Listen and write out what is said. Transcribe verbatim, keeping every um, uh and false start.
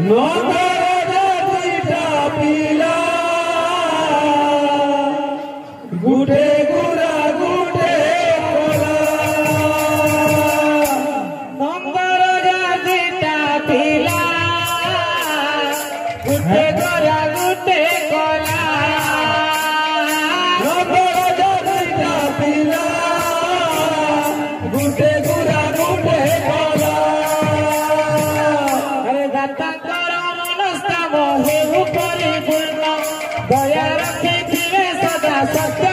पिला गुटे गुरा गुटे नंबर जातिटा पिला गुटे गुरा गुटे कोला नंबर जातिटा पिला गुटे गुरा गुटे कोला अरे दातांकर मनस्काम हेउ परिपूर्ण दया रखिथिबे सदा सत्य